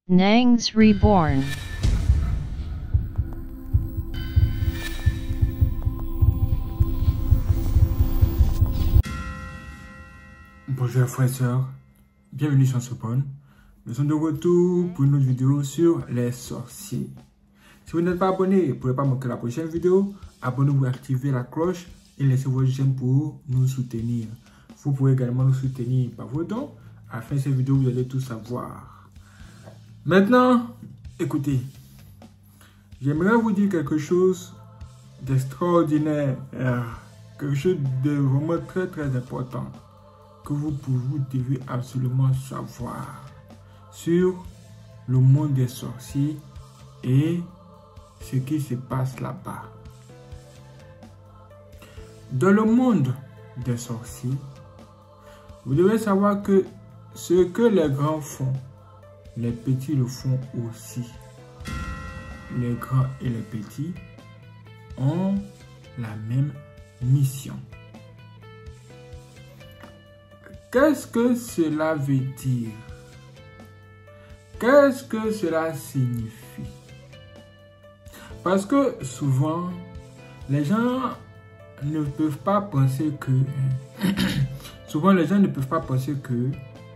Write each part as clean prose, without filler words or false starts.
Nangs Reborn. Bonjour frères et sœurs, bienvenue sur ce pône. Nous sommes de retour pour une autre vidéo sur les sorciers. Si vous n'êtes pas abonné, pour ne pas manquer la prochaine vidéo, abonnez-vous, activez la cloche et laissez votre j'aime pour nous soutenir. Vous pouvez également nous soutenir par vos dons. À la fin de cette vidéo, vous allez tout savoir. Maintenant, écoutez, j'aimerais vous dire quelque chose d'extraordinaire, quelque chose de vraiment très important que vous devez absolument savoir sur le monde des sorciers et ce qui se passe là-bas. Dans le monde des sorciers, vous devez savoir que ce que les grands font, les petits le font aussi. Les grands et les petits ont la même mission. Qu'est-ce que cela veut dire? Qu'est-ce que cela signifie? Parce que souvent, les gens ne peuvent pas penser que... souvent, les gens ne peuvent pas penser que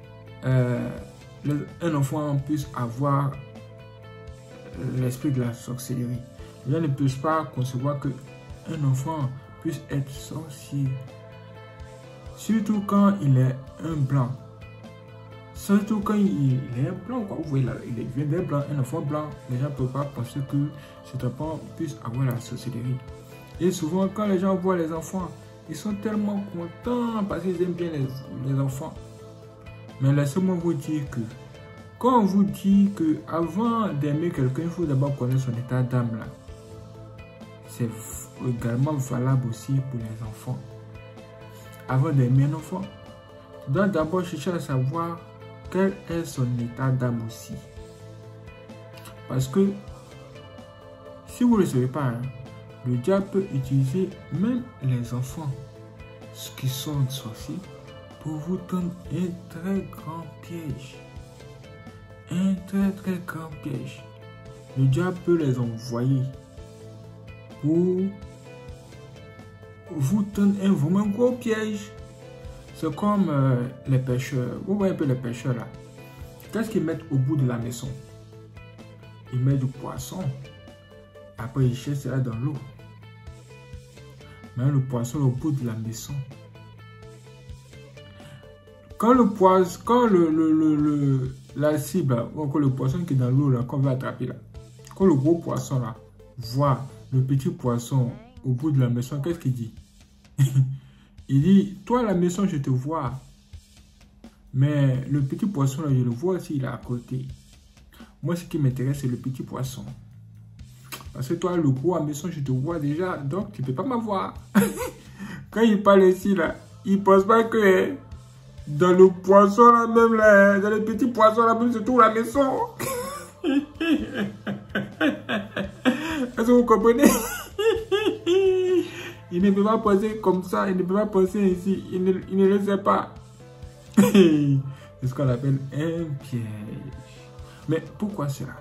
un enfant puisse avoir l'esprit de la sorcellerie. Les gens ne peuvent pas concevoir que un enfant puisse être sorcier. Surtout quand il est un blanc. Surtout quand il est un blanc. Quoi. Vous voyez là, il vient d'un blanc, un enfant blanc. Les gens ne peuvent pas penser que cet enfant puisse avoir la sorcellerie. Et souvent, quand les gens voient les enfants, ils sont tellement contents parce qu'ils aiment bien les enfants. Mais laissez-moi vous dire que quand on vous dit que avant d'aimer quelqu'un, il faut d'abord connaître son état d'âme là. C'est également valable aussi pour les enfants. Avant d'aimer un enfant, tu dois d'abord chercher à savoir quel est son état d'âme aussi. Parce que si vous ne le savez pas, hein, le diable peut utiliser même les enfants qui sont sorciers pour vous tendre un très grand piège. Un très grand piège. Le diable peut les envoyer pour vous tendre un vraiment gros piège. C'est comme les pêcheurs. Vous voyez un peu les pêcheurs là. Qu'est-ce qu'ils mettent au bout de la maison? Ils mettent du poisson. Après ils cherchent cela dans l'eau. Mais le poisson au bout de la maison. Quand le poisson, quand la cible, ou encore le poisson qui est dans l'eau là, qu'on va attraper là, quand le gros poisson là voit le petit poisson au bout de la maison, qu'est-ce qu'il dit? Il dit, toi la maison je te vois, mais le petit poisson là je le vois aussi, il est à côté. Moi ce qui m'intéresse c'est le petit poisson. Parce que toi le gros à la maison je te vois déjà, donc tu ne peux pas m'avoir. Quand il parle ici là, il ne pense pas que dans le poisson là même là, dans le petit poisson là même se trouve la maison. Est-ce que vous comprenez? Il ne peut pas penser comme ça, il ne peut pas penser ici, il ne le sait pas. C'est ce qu'on appelle un piège. Mais pourquoi cela?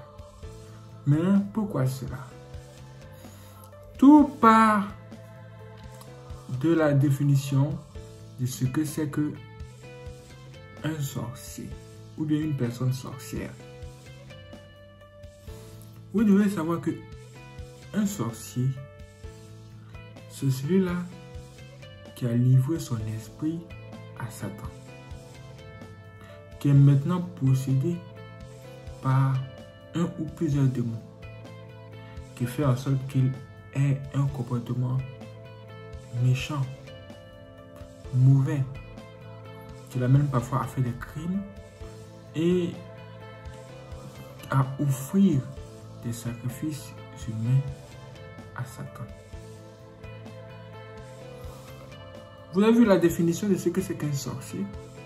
Tout part de la définition de ce que c'est que un sorcier ou bien une personne sorcière. Vous devez savoir que un sorcier, c'est celui-là qui a livré son esprit à Satan, qui est maintenant possédé par un ou plusieurs démons, qui fait en sorte qu'il ait un comportement méchant, mauvais, qui l'amène parfois à faire des crimes et à offrir des sacrifices humains à Satan. Vous avez vu la définition de ce que c'est qu'un sorcier?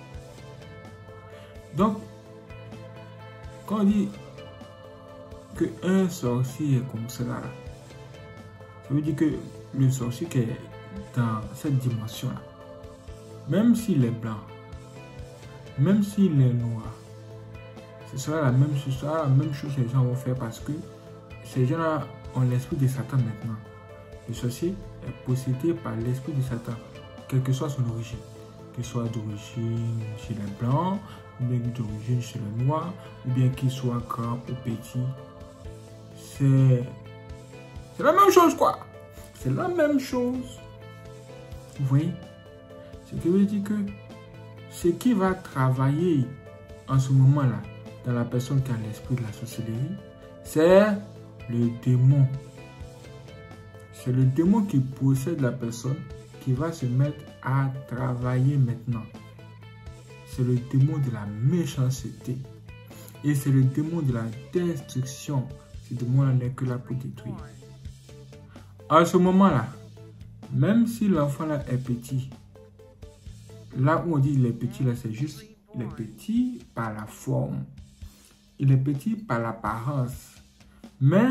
Donc, quand on dit qu'un sorcier est comme cela, ça veut dire que le sorcier qui est dans cette dimension-là, même s'il est blanc, même s'il est noir, ce sera la même chose que les gens vont faire parce que ces gens-là ont l'esprit de Satan maintenant. Le sorcier est possédé par l'esprit de Satan, quelle que soit son origine. Qu'il soit d'origine chez les blancs, ou bien d'origine chez les noirs, ou bien qu'il soit grand ou petit. C'est la même chose, quoi. C'est la même chose. Vous voyez? Ce qui veut dire que ce qui va travailler en ce moment-là, dans la personne qui a l'esprit de la sorcellerie, c'est le démon. C'est le démon qui possède la personne qui va se mettre à travailler maintenant. C'est le démon de la méchanceté. Et c'est le démon de la destruction. Ce démon-là n'est que là pour détruire. En ce moment-là, même si l'enfant-là est petit, là où on dit il est petit, là c'est juste, il est petit par la forme. Il est petit par l'apparence. Mais,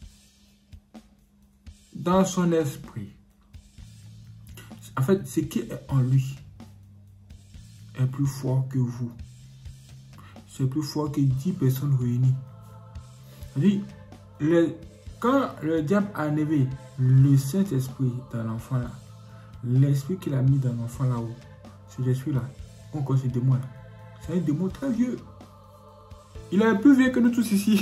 dans son esprit, en fait, ce qui est en lui est plus fort que vous. C'est plus fort que 10 personnes réunies. C'est-à-dire, quand le diable a enlevé le Saint-Esprit dans l'enfant là, l'esprit qu'il a mis dans l'enfant là-haut, cet esprit-là, encore ce démon-là, c'est un démon très vieux. Il est plus vieux que nous tous ici.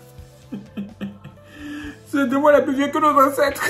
Ce démon est plus vieux que nos ancêtres.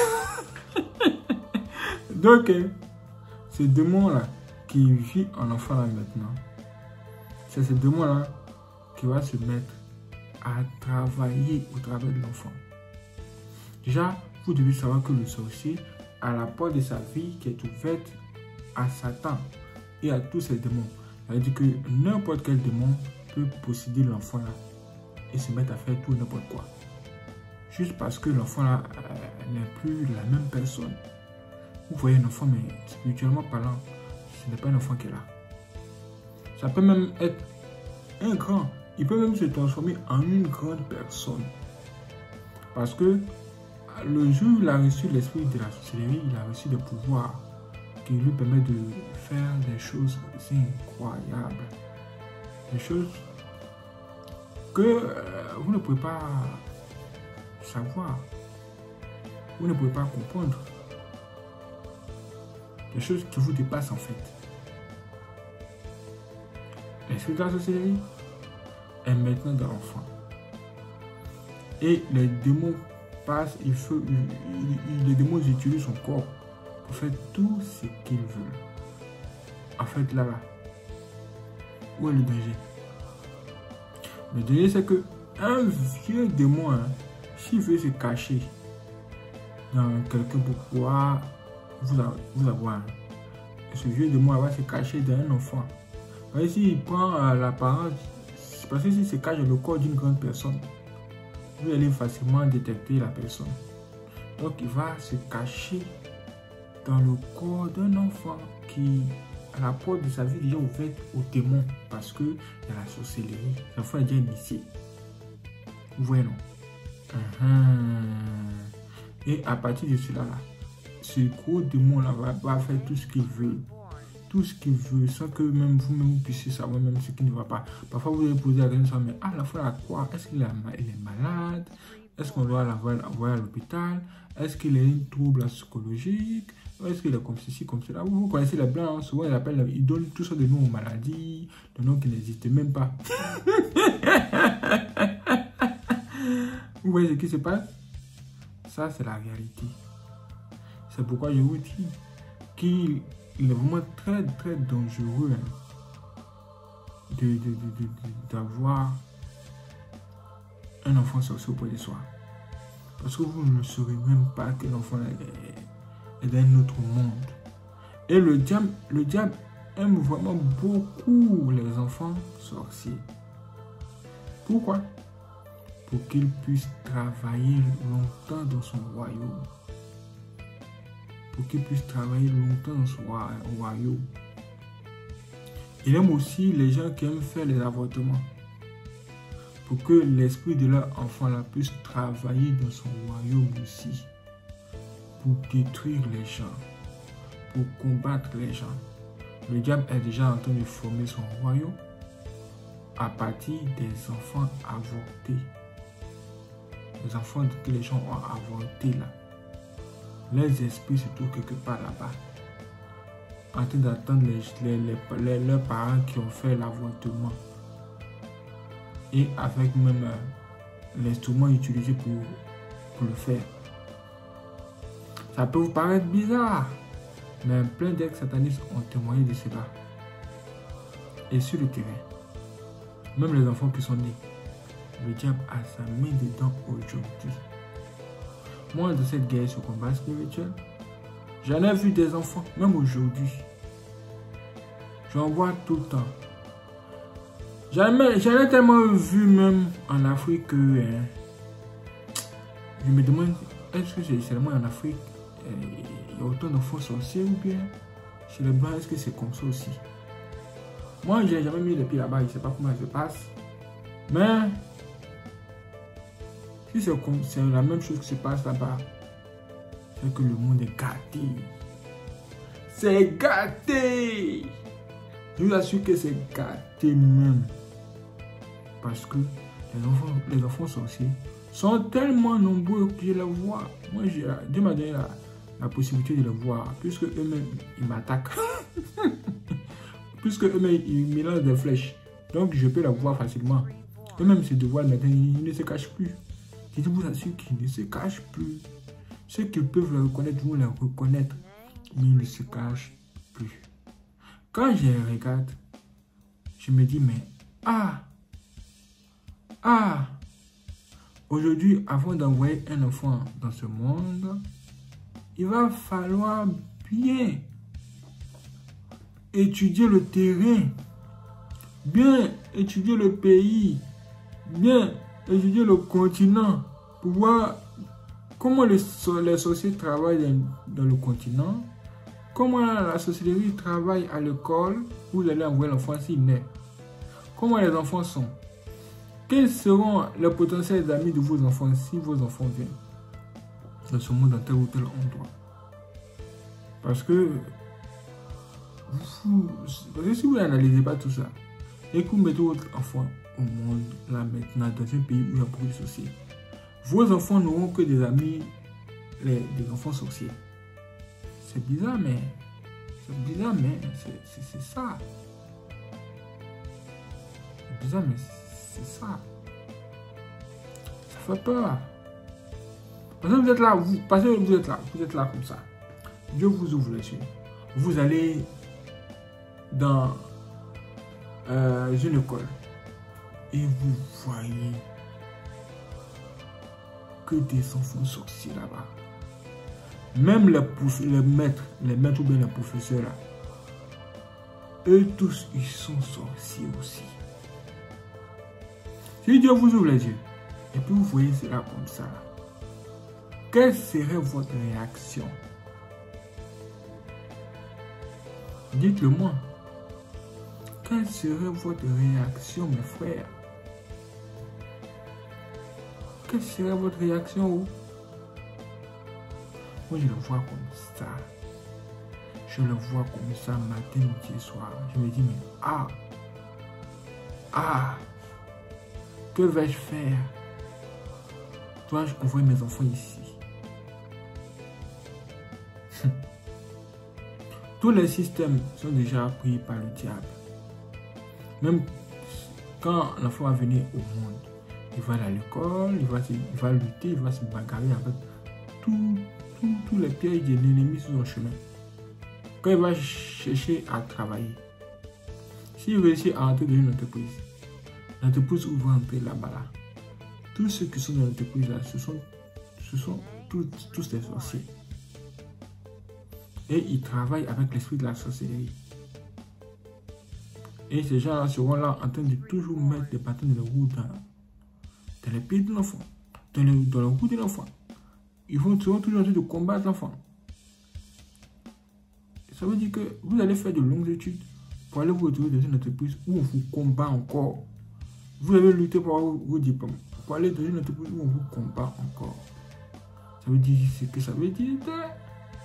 Donc, ce démon-là qui vit en enfant là maintenant, c'est ce démon-là qui va se mettre à travailler au travers de l'enfant. Déjà, vous devez savoir que le sorcier a la porte de sa vie qui est ouverte à Satan et à tous ses démons. Ça veut dire que n'importe quel démon peut posséder l'enfant là et se mettre à faire tout n'importe quoi. Juste parce que l'enfant là n'est plus la même personne. Vous voyez un enfant, mais spirituellement parlant, ce n'est pas un enfant qui est là. Ça peut même être un grand. Il peut même se transformer en une grande personne. Parce que le jour où il a reçu l'esprit de la sorcellerie, il a reçu des pouvoirs qui lui permettent de faire des choses incroyables. Des choses que vous ne pouvez pas savoir. Vous ne pouvez pas comprendre. Des choses qui vous dépassent en fait. L'esprit de la sorcellerie est maintenant dans l'enfant. Et les démons passent, les démons utilisent son corps pour faire tout ce qu'ils veulent. En fait, là, où est le danger? Le danger, c'est que un vieux démon, hein, s'il veut se cacher dans quelqu'un pour pouvoir vous avoir, hein, ce vieux démon va se cacher dans un enfant. Mais s'il prend l'apparence, parce que s'il se cache dans le corps d'une grande personne, vous allez facilement détecter la personne. Donc il va se cacher dans le corps d'un enfant qui a la porte de sa vie déjà ouverte aux démons parce qu'il y a la sorcellerie. L'enfant est déjà initié. Vous voyez, non? Et à partir de cela, là, ce gros démon-là va faire tout ce qu'il veut. Tout ce qu'il veut, sans que même vous-même puissiez savoir même ce qui ne va pas. Parfois, vous allez poser la question, mais à la fois à quoi? Est-ce qu'il est malade? Est-ce qu'on doit l'envoyer à l'hôpital? Est-ce qu'il a un trouble psychologique? Est-ce qu'il est comme ceci, comme cela? Vous connaissez les blancs, souvent ils donnent tout ça de noms aux maladies, de noms qui n'existent même pas. Vous voyez ce qui se passe? Ça, c'est la réalité. C'est pourquoi je vous dis qu'il est vraiment très très dangereux d'avoir un enfant sorcier auprès de soi. Parce que vous ne saurez même pas que l'enfant est d'un autre monde. Et le diable aime vraiment beaucoup les enfants sorciers. Pourquoi? Pour qu'il puisse travailler longtemps dans son royaume. Pour qu'il puisse travailler longtemps dans son royaume. Il aime aussi les gens qui aiment faire les avortements. Pour que l'esprit de leur enfant là puisse travailler dans son royaume aussi. Pour détruire les gens. Pour combattre les gens. Le diable est déjà en train de former son royaume. à partir des enfants avortés. Les enfants que les gens ont avortés là. Les esprits se trouvent quelque part là-bas. En train d'attendre leurs parents qui ont fait l'avortement. Et avec même l'instrument utilisé pour le faire. Ça peut vous paraître bizarre. Mais plein d'ex-satanistes ont témoigné de cela. Et sur le terrain, même les enfants qui sont nés, le diable a sa main dedans aujourd'hui. Moi, de cette guerre, ce combat spirituel, j'en ai vu des enfants, même aujourd'hui. J'en vois tout le temps. J'en ai tellement vu même en Afrique que je me demande, est-ce que c'est seulement en Afrique il y a autant d'enfants sorciers ou bien chez les blancs, est-ce que c'est comme ça aussi? Moi, j'ai jamais mis les pieds là-bas, je ne sais pas comment ça se passe. Mais si c'est la même chose qui se passe là-bas, c'est que le monde est gâté. C'est gâté! Je vous assure que c'est gâté même. Parce que les enfants sorciers sont tellement nombreux que je les vois. Moi, Dieu m'a donné la possibilité de les voir. Puisque eux-mêmes, ils m'attaquent. Puisque eux-mêmes, ils mélangent des flèches. Donc, je peux les voir facilement. Eux-mêmes, se dévoilent maintenant, ils ne se cachent plus. Je vous assure qu'ils ne se cachent plus. Ceux qui peuvent les reconnaître vont les reconnaître. Mais ils ne se cachent plus. Quand je les regarde, je me dis, mais aujourd'hui, avant d'envoyer un enfant dans ce monde, il va falloir bien étudier le terrain, bien étudier le pays, bien étudier le continent, pour voir comment les sorciers travaillent dans le continent, comment la sorcellerie travaille à l'école, où vous allez envoyer l'enfant s'il naît, comment les enfants sont, quels seront les potentiels amis de vos enfants si vos enfants viennent dans ce monde, dans tel ou tel endroit. Parce que si vous n'analysez pas tout ça, et que vous mettez votre enfant au monde, là maintenant, dans un pays où il y a beaucoup de sorciers, vos enfants n'auront que des amis, des enfants sorciers. C'est bizarre, mais c'est ça. C'est bizarre, mais c'est ça. Ça fait peur. Parce que vous êtes là, vous êtes là comme ça. Dieu vous ouvre les yeux. Vous allez dans une école et vous voyez que des enfants sorciers là-bas. Même les maîtres ou bien les professeurs là, eux tous, ils sont sorciers aussi. Si Dieu vous ouvre les yeux et puis vous voyez cela comme ça, quelle serait votre réaction? Dites-le moi. Quelle serait votre réaction, mes frères? Quelle serait votre réaction? Moi, je le vois comme ça. Je le vois comme ça matin, midi et soir. Je me dis, mais que vais-je faire? Dois-je envoyer mes enfants ici? Tous les systèmes sont déjà pris par le diable. Même quand l'enfant va venir au monde, il va aller à l'école, il va lutter, il va se bagarrer avec tous les pièges de l'ennemi sur son chemin. Quand il va chercher à travailler, s'il réussit à entrer dans une entreprise, l'entreprise où il va entrer là-bas, là, tous ceux qui sont dans l'entreprise là, ce sont tous des sorciers. Et ils travaillent avec l'esprit de la sorcellerie. Et ces gens-là seront là en train de toujours mettre des bâtons de roue dans les pieds de l'enfant, dans le roue de l'enfant. Ils seront toujours en train de combattre l'enfant. Ça veut dire que vous allez faire de longues études pour aller vous retrouver dans une entreprise où on vous combat encore. Vous avez lutté pour avoir vos diplômes, pour aller dans une entreprise où on vous combat encore. Ça veut dire ce que ça veut dire.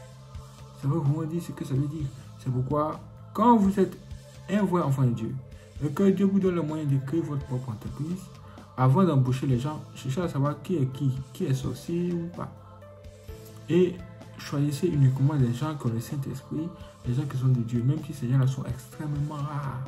Ça veut vraiment dire ce que ça veut dire. C'est pourquoi, quand vous êtes un vrai enfant de Dieu, et que Dieu vous donne le moyen de créer votre propre entreprise, avant d'embaucher les gens, cherchez à savoir qui est sorcier ou pas. Et choisissez uniquement des gens qui ont le Saint-Esprit, des gens qui sont de Dieu, même si ces gens-là sont extrêmement rares.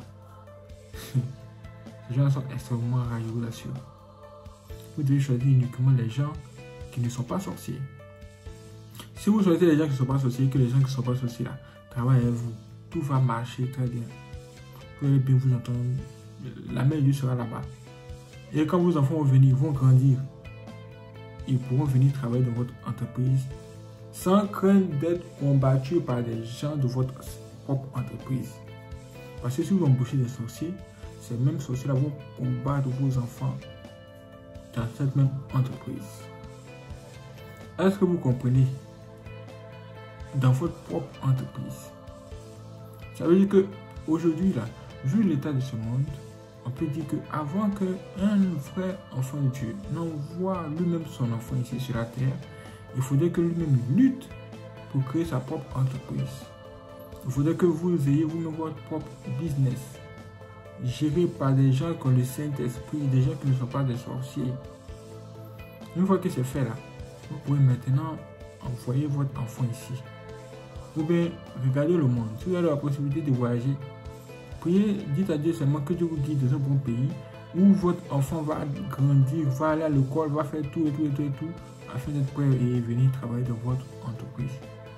Ces gens-là sont extrêmement rares, je vous l'assure. Vous devez choisir uniquement les gens qui ne sont pas sorciers. Si vous choisissez les gens qui ne sont pas sorciers, que les gens qui ne sont pas sorciers là travaillent avec vous, tout va marcher très bien. Vous allez bien vous entendre. La main de Dieu sera là-bas. Et quand vos enfants vont venir, vont grandir, ils pourront venir travailler dans votre entreprise sans craindre d'être combattus par des gens de votre propre entreprise. Parce que si vous embauchez des sorciers, ces mêmes sorciers-là vont combattre vos enfants dans cette même entreprise. Est-ce que vous comprenez? Dans votre propre entreprise. Ça veut dire que aujourd'hui, là, vu l'état de ce monde, on peut dire qu'avant qu'un vrai enfant de Dieu n'envoie lui-même son enfant ici sur la terre, il faudrait que lui-même lutte pour créer sa propre entreprise. Il faudrait que vous ayez vous-même votre propre business, géré par des gens qui ont le Saint-Esprit, des gens qui ne sont pas des sorciers. Une fois que c'est fait là, vous pouvez maintenant envoyer votre enfant ici. Ou bien regardez le monde. Si vous avez la possibilité de voyager, priez, dites à Dieu seulement que Dieu vous guide dans un bon pays où votre enfant va grandir, va aller à l'école, va faire tout, afin d'être prêt et venir travailler dans votre entreprise.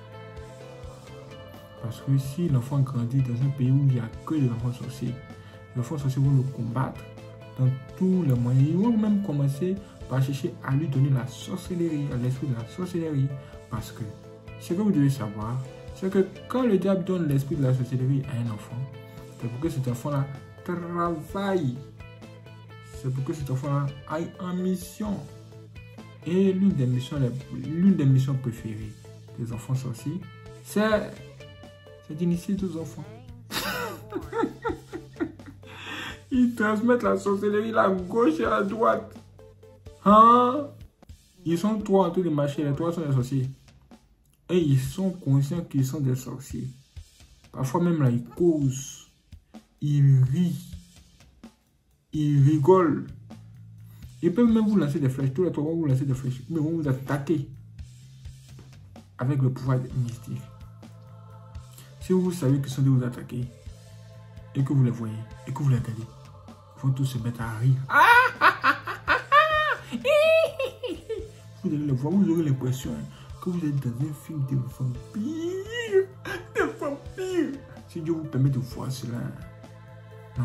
Parce que si l'enfant grandit dans un pays où il n'y a que des enfants sorciers, les enfants sorciers vont le combattre dans tous les moyens. Ils vont même commencer par chercher à lui donner la sorcellerie, à l'esprit de la sorcellerie. Parce que ce que vous devez savoir, c'est que quand le diable donne l'esprit de la sorcellerie à un enfant, c'est pour que cet enfant-là travaille. C'est pour que cet enfant-là aille en mission. Et l'une des missions préférées des enfants sorciers, c'est d'initier tous les enfants. Ils transmettent la sorcellerie à gauche et à droite. Hein? Ils sont trois en train de marcher, les trois sont des sorciers. Et ils sont conscients qu'ils sont des sorciers. Parfois même là, ils causent, ils rient, ils rigolent. Ils peuvent même vous lancer des flèches. Tous les trois vont vous lancer des flèches. Mais vont vous attaquer avec le pouvoir mystique. Si vous savez qu'ils sont de vous attaquer et que vous les voyez et que vous les regardez, ils vont tous se mettre à rire. Vous allez le voir, vous aurez l'impression que vous êtes dans un film de vampires. Des vampires. Si Dieu vous permet de voir cela. Non.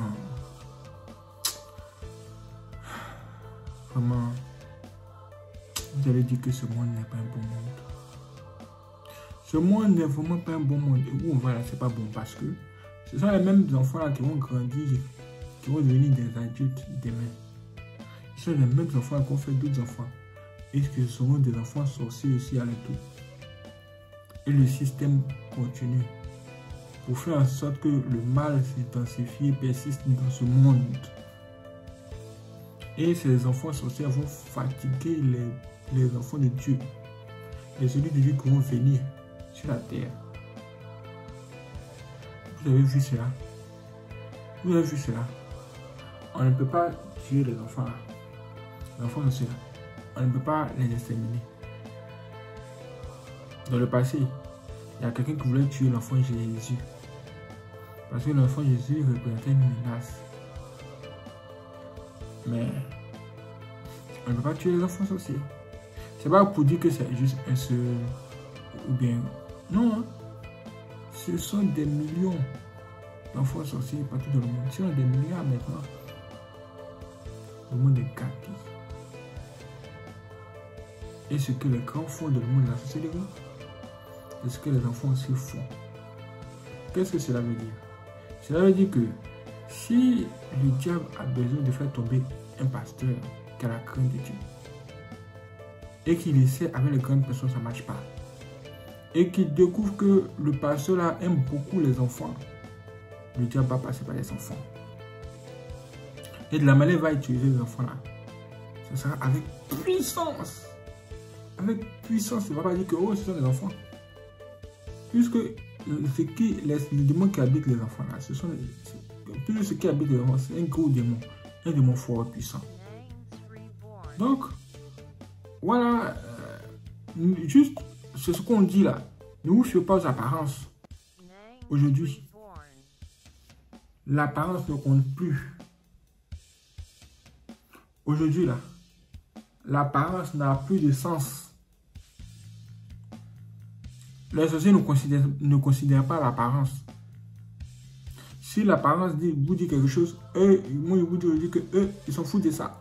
Vraiment. Vous allez dire que ce monde n'est pas un bon monde. Ce monde n'est vraiment pas un bon monde. Et où on va là, c'est pas bon parce que ce sont les mêmes enfants là qui vont grandir, qui vont devenir des adultes demain. Ce sont les mêmes enfants qui ont fait d'autres enfants. Et que ce seront des enfants sorciers aussi à l'étoile. Et le système continue pour faire en sorte que le mal s'intensifie et persiste dans ce monde. Et ces enfants sorciers vont fatiguer les enfants de Dieu. Les élus de Dieu qui vont venir sur la terre. Vous avez vu cela? Vous avez vu cela? On ne peut pas tuer les enfants là. Les enfants sorciers là. On ne peut pas les exterminer. Dans le passé, il y a quelqu'un qui voulait tuer l'enfant Jésus. Parce que l'enfant Jésus représentait une menace. Mais on ne peut pas tuer les enfants sorciers. C'est pas pour dire que c'est juste un seul ou bien. Non. Ce sont des millions d'enfants sorciers partout dans le monde. Ce sont des milliards maintenant. Le monde est gâté. Et ce que les grands font dans le monde de la sorcellerie, c'est ce que les enfants aussi font. Qu'est-ce que cela veut dire? Cela veut dire que si le diable a besoin de faire tomber un pasteur qui a la crainte de Dieu, et qu'il essaie avec les grandes personnes, ça ne marche pas, et qu'il découvre que le pasteur là aime beaucoup les enfants, le diable va passer par les enfants. Et de la manière va utiliser les enfants là, ce sera avec puissance. Avec puissance, il ne va pas dire que oh, ce sont les enfants. Puisque les démons qui habitent les enfants là, ce sont tout ce qui habite devant, c'est un gros démon. Un démon fort et puissant. Donc, voilà. Juste, c'est ce qu'on dit là. Ne vous fiez pas aux apparences. Aujourd'hui, l'apparence ne compte plus. Aujourd'hui, là, l'apparence n'a plus de sens. Les sorciers ne considèrent pas l'apparence. Si l'apparence vous dit quelque chose, moi je vous dis que eux, ils s'en foutent de ça.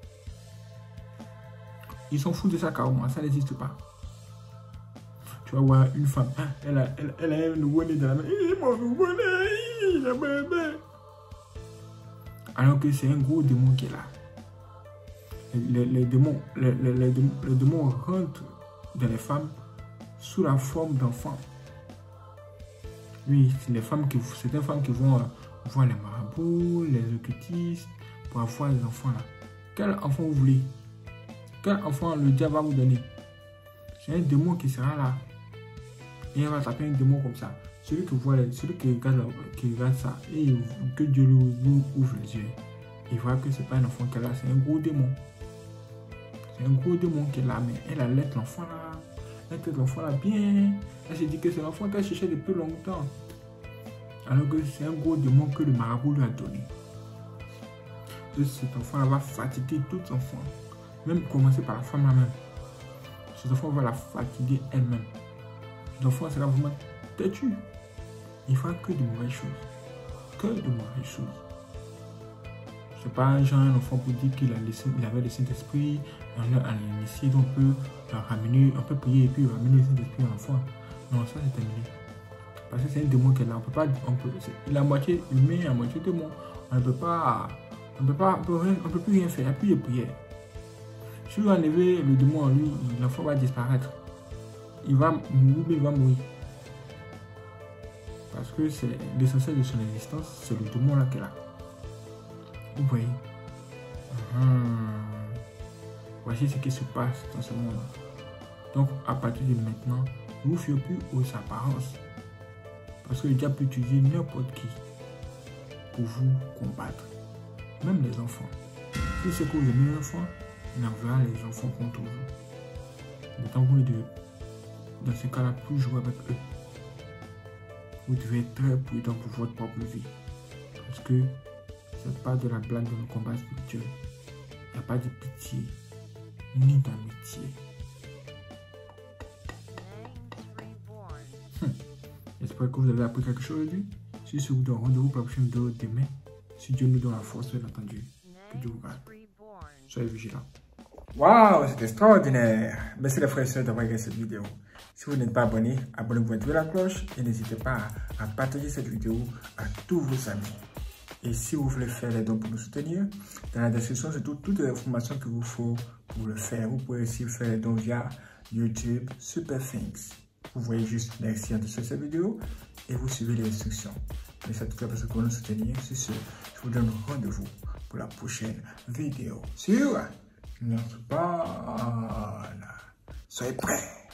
Ils s'en foutent de ça carrément, ça n'existe pas. Tu vas voir une femme, elle a un nouveau-né dans la main. Mon nouveau-né, il a bébé. Alors que c'est un gros démon qui est là. Les démons rentrent dans les femmes sous la forme d'enfants. Oui, c'est certaines femmes qui vont voir les marabouts, les occultistes, pour avoir les enfants là. Quel enfant vous voulez? Quel enfant le diable va vous donner? C'est un démon qui sera là. Et il va taper un démon comme ça. Celui qui regarde ça, et que Dieu lui ouvre les yeux, il voit que ce n'est pas un enfant qu'elle a, c'est un gros démon. C'est un gros démon qui est là, mais elle allait l'enfant là. Elle traite l'enfant là bien. Elle se dit que c'est l'enfant qu'elle cherchait depuis longtemps. Alors que c'est un gros démon que le marabout lui a donné. Et cet enfant là va fatiguer tout enfant. Même commencer par la femme là même. Cet enfant va la fatiguer elle-même. L'enfant sera vraiment têtu. Il fera que de mauvaises choses. Que de mauvaises choses. C'est pas un genre un enfant pour dire qu'il avait le Saint-Esprit, on l'a initié, donc on peut ramener, on peut prier et puis ramener le Saint-Esprit à l'enfant. Non, ça c'est terminé. Parce que c'est un démon qui est là. Il est à moitié humain, à moitié démon. On ne peut plus rien faire, il n'y a plus de prière. Si vous enlevez le démon en lui, l'enfant va disparaître. Il va mourir. Parce que c'est l'essentiel de son existence, c'est le démon là qui est là. Vous voyez. Voici ce qui se passe dans ce monde. Donc, à partir de maintenant, ne vous fiez plus aux apparences. Parce que le diable peut utiliser n'importe qui pour vous combattre. Même les enfants. Si c'est que vous aimez les enfants, il enverra les enfants contre vous. Mais tant que vous ne devez, dans ce cas-là, plus jouer avec eux. Vous devez être très prudent pour votre propre vie. Parce que ce n'est pas de la blague dans le combat spirituel. Il n'y a pas de pitié, ni d'amitié. J'espère que vous avez appris quelque chose aujourd'hui. Si c'est vous donne rendez-vous pour la prochaine vidéo demain. Si Dieu nous donne la force, bien entendu. Que Dieu vous garde. Soyez vigilants. Waouh, c'est extraordinaire. Merci les frères et sœurs d'avoir regardé cette vidéo. Si vous n'êtes pas abonné, abonnez-vous, activez la cloche et n'hésitez pas à partager cette vidéo à tous vos amis. Et si vous voulez faire les dons pour nous soutenir, dans la description, c'est toutes les informations qu'il vous faut pour le faire. Vous pouvez aussi faire les dons via YouTube, Super Things. Vous voyez juste merci en dessous de cette vidéo et vous suivez les instructions. Mais ça tout cas parce que vous nous soutenir. Sur ce, je vous donne rendez-vous pour la prochaine vidéo sur notre page. Soyez prêts!